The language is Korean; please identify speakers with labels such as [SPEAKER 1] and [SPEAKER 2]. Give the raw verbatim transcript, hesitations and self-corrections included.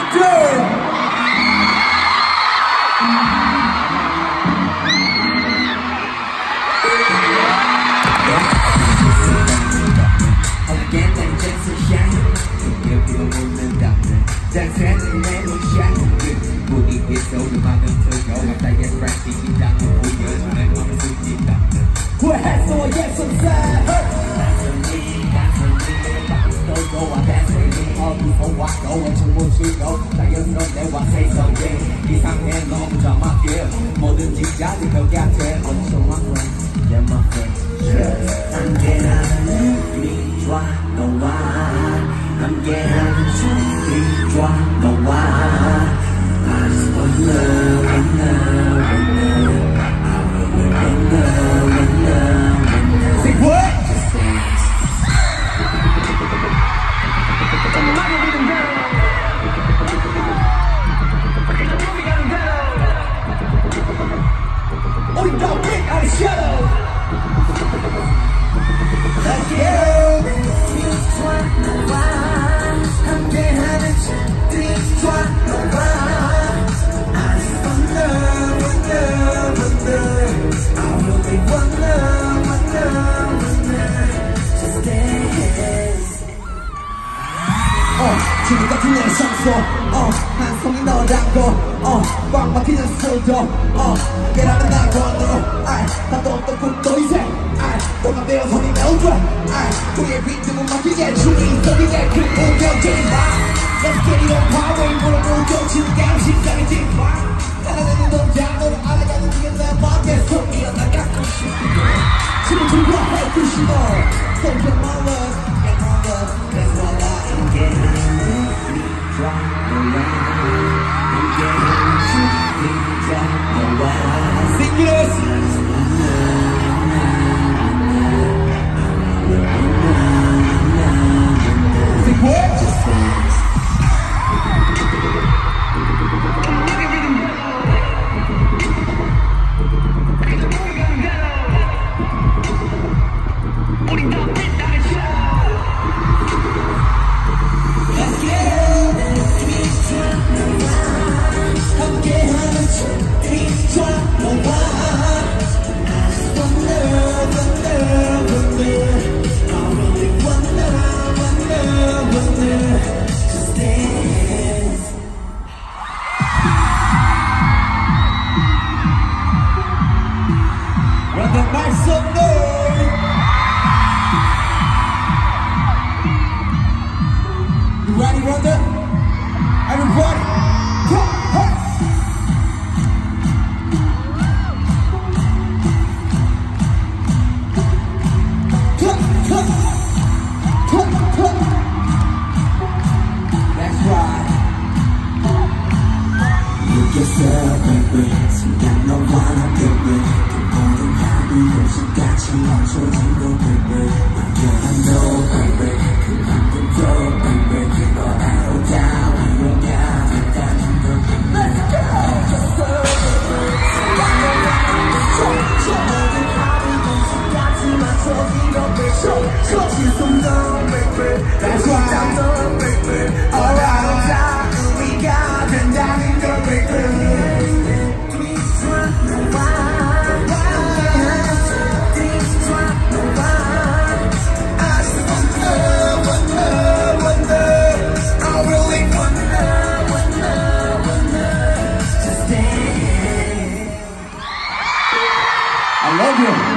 [SPEAKER 1] wonder.
[SPEAKER 2] 뭐든지 가질 것 같아. So my friend, yeah my friend. 함께하는 느낌이 좋아 너와 함께하는 춤이 좋아 너와 I just want love, want love, want love. I really want love, want love, want love. Say what? Just dance. We don't get out of shadow. Let's go. Please try no one. 함께하는 please try no one. I just want love, want love, want love. I really want love, want love, want love. Just dance. 어, 지금 같은 내 상소. 어, 한 손이 너 담고. 어, 꽉 막히는 술도. 어, 깨라는 날 권으로. 아이, 나도 또 굿도 이제. 아이, 동갑되어 손이 매운줄. 아이, 우리의 빈틈은 막히게 주위 속이게 큰 우겨진 밤. Let's get it on power. 물어 우겨진 게 심장이지 마. 따라다니는 동작 너를 알아가는 게 내 맘에서 일어나가고 싶어. 지금 들고 해도 싶어. So get my love, get my love. That's what I'm getting. Drop the line. I'm getting truly drop the line. Sing it! Sing what? Just dance. Make some noise! You ready, brother? Everybody, come, hey! Come, come, come, come. That's right. Look yourself, baby. 순간 너와 나, baby. 같이 멈춰진 거 baby 완전한 너 baby 그 한번더 baby 너 아름다워 이러냐 됐다는 거 Let's go! 졌어 모든 하루는 같이 맞춰진 거 baby 지금 너 baby That's right 너 baby alright 우리가 된다는 거 baby Please run away I love you.